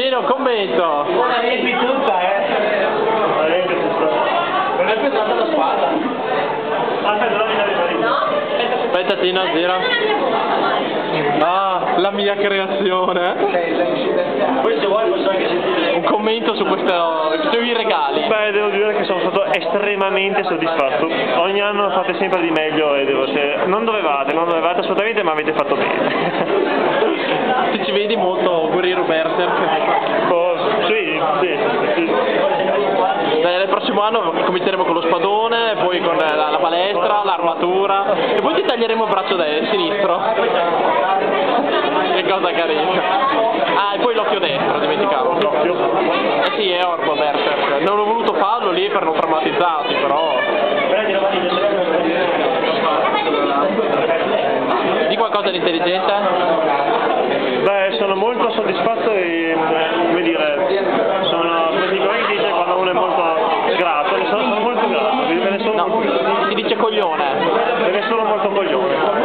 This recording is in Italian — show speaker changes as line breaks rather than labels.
Gino, commento.
La riempi tutta, La riempi tutta. Non è pesata la spada. Aspetta, non mi dai. No?
Aspetta Tino, gira. Ah, la mia creazione.
Poi se vuoi posso anche sentire
Un commento su sui regali.
Beh, devo dire che sono stato estremamente soddisfatto. Ogni anno fate sempre di meglio e non dovevate assolutamente, ma avete fatto bene.
Tu ci vedi molto guerriero berserk?
Oh, sì.
Beh, nel prossimo anno cominceremo con lo spadone, poi con la palestra, l'armatura e poi ti taglieremo il braccio sinistro. Che cosa carina. Ah, e poi l'occhio destro, dimenticavo.
L'occhio?
Eh sì, è orco berserk. Non ho voluto farlo lì per non traumatizzarti, però. Di qualcosa di intelligente?
Beh, sono molto soddisfatto e, come dire, sono praticamente dice quando uno è molto grato, sono molto grato,
Si dice coglione.
me ne sono molto coglione.